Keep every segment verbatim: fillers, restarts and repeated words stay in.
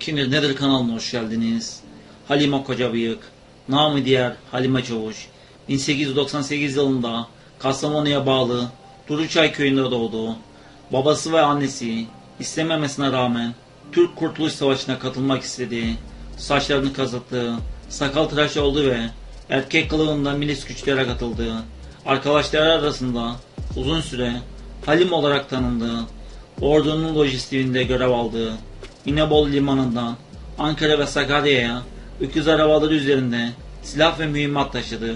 Kimdir Nedir kanalına hoş geldiniz. Halime Kocabıyık, namı diğer Halime Çavuş, bin sekiz yüz doksan sekiz yılında Kastamonu'ya bağlı Duruçay köyünde doğdu. Babası ve annesi istememesine rağmen Türk Kurtuluş Savaşı'na katılmak istedi. Saçlarını kazıttı, sakal tıraş oldu ve erkek kılığında milis güçlere katıldı. Arkadaşları arasında uzun süre Halim olarak tanındı. Ordunun lojistiğinde görev aldı. İnebolu limanından Ankara ve Sakarya'ya öküz arabaları üzerinde silah ve mühimmat taşıdı.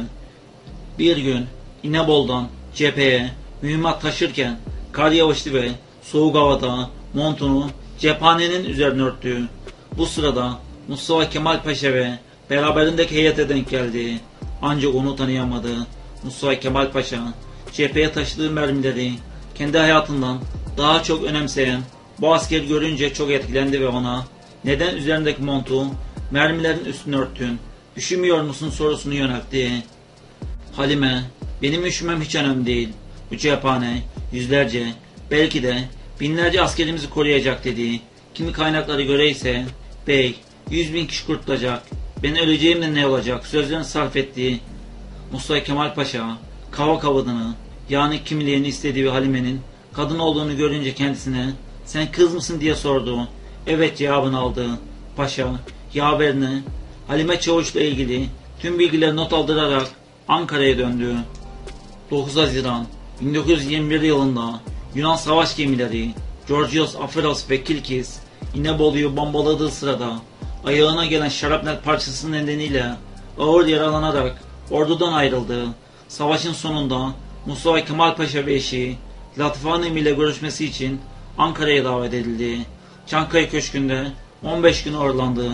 Bir gün İnebolu'dan cepheye mühimmat taşırken kar yağıştı ve soğuk havada montunu cephanenin üzerine örttü. Bu sırada Mustafa Kemal Paşa ve beraberindeki heyete denk geldi. Ancak onu tanıyamadı. Mustafa Kemal Paşa cepheye taşıdığı mermileri kendi hayatından daha çok önemseyen bu asker görünce çok etkilendi ve ona "Neden üzerindeki montu mermilerin üstüne örttün? Üşümüyor musun?" sorusunu yöneltti. Halime, "Benim üşümem hiç önemli değil. Bu cephane yüzlerce, belki de binlerce askerimizi koruyacak" dedi. Kimi kaynaklara göre ise "Bey, yüz bin kişi kurtulacak. Ben öleceğim de ne olacak?" sözlerini sarf etti. Mustafa Kemal Paşa kava kavadını, yani kimliğini istediği Halime'nin kadın olduğunu görünce kendisine "Sen kız mısın?" diye sordu. "Evet" cevabını aldı. Paşa yaverini Halime Çavuş'la ilgili tüm bilgileri not aldırarak Ankara'ya döndü. dokuz Haziran bin dokuz yüz yirmi bir yılında Yunan savaş gemileri Georgios Aferos ve Kilkis İnebolu'yu bombaladığı sırada ayağına gelen şarapnel parçası nedeniyle ağır yaralanarak ordudan ayrıldı. Savaşın sonunda Mustafa Kemal Paşa ve eşi Latife Hanım ile görüşmesi için Ankara'ya davet edildi. Çankaya Köşkü'nde on beş gün ağırlandı.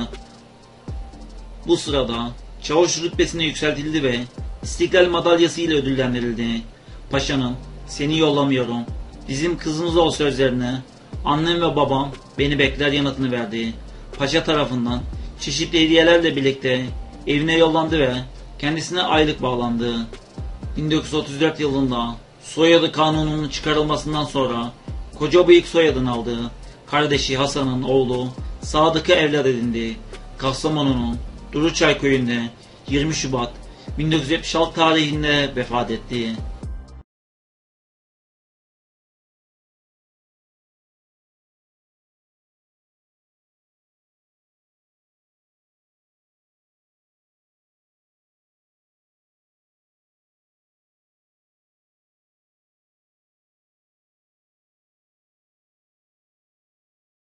Bu sırada çavuş rütbesine yükseltildi ve İstiklal Madalyası ile ödüllendirildi. Paşa'nın "Seni yollamıyorum, bizim kızımız ol" sözlerine "Annem ve babam beni bekler" yanıtını verdi. Paşa tarafından çeşitli hediyelerle birlikte evine yollandı ve kendisine aylık bağlandı. bin dokuz yüz otuz dört yılında soyadı kanununun çıkarılmasından sonra Kocabıyık soyadını aldı. Kardeşi Hasan'ın oğlu Sadık'ı evlat edindi. Kastamonu'nun Duruçay köyünde yirmi Şubat bin dokuz yüz yetmiş altı tarihinde vefat etti.